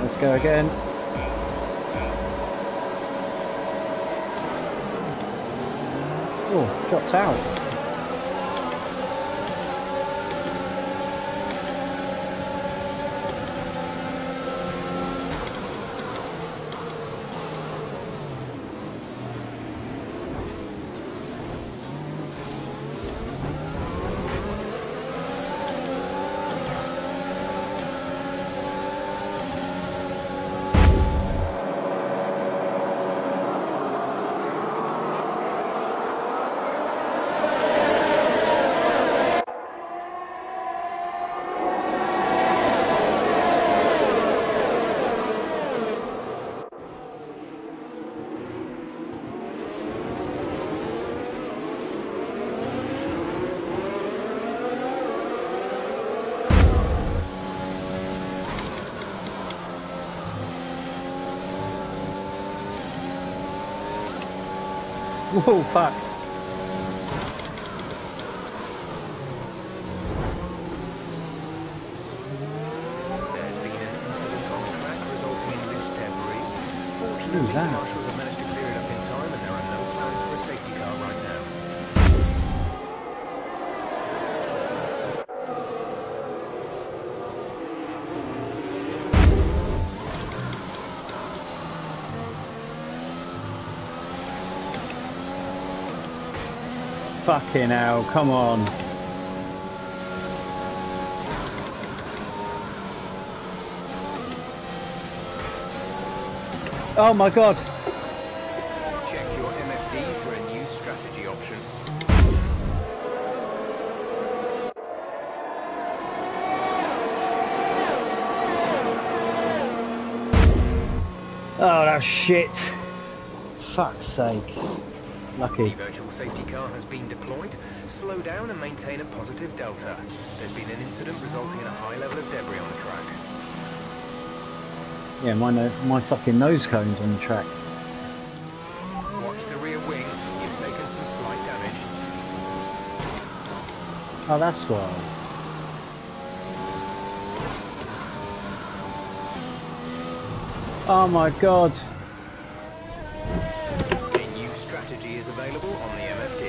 Let's go again. Oh, dropped out. Whoa, fuck. There's been an incident on track resulting in loose debris. Fortunately, that? marshals have managed to clear it up in time and there are no plans for a safety car right now. Fucking hell, come on. Oh my god. Check your MFD for a new strategy option. Oh, that's shit. Fuck's sake. Lucky. The virtual safety car has been deployed. Slow down and maintain a positive delta. There's been an incident resulting in a high level of debris on the track. Yeah, my fucking nose cone's on the track. Watch the rear wing. You've taken some slight damage. Oh, that's why. Oh my god. A new strategy is available on the MFD.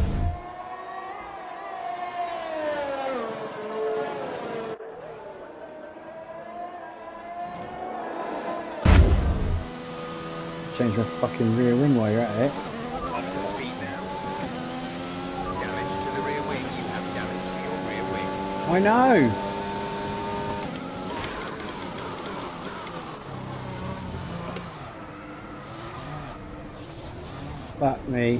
Change my fucking rear wing while you're at it. Up to speed now. Damage to the rear wing. You have damage to your rear wing. I know. Fuck me.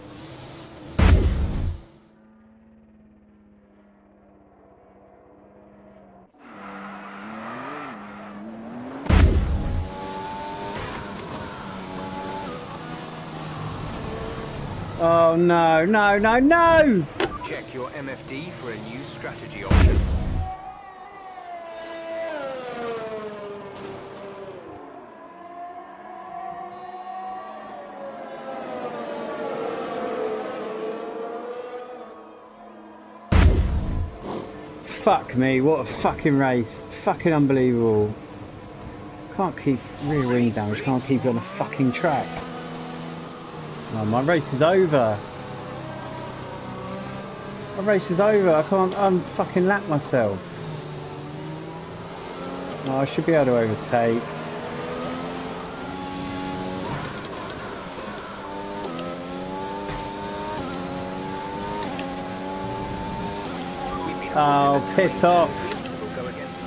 Oh no, no, no, no! Check your MFD for a new strategy option. Fuck me, what a fucking race. Fucking unbelievable. Can't keep rear wing damage, can't keep it on a fucking track. Oh, my race is over. My race is over, I can't fucking lap myself. Oh, I should be able to overtake. Oh, piss off. We'll go again.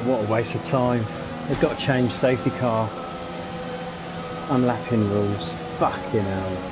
Oh, what a waste of time. They've got to change safety car unlapping rules. Fucking hell.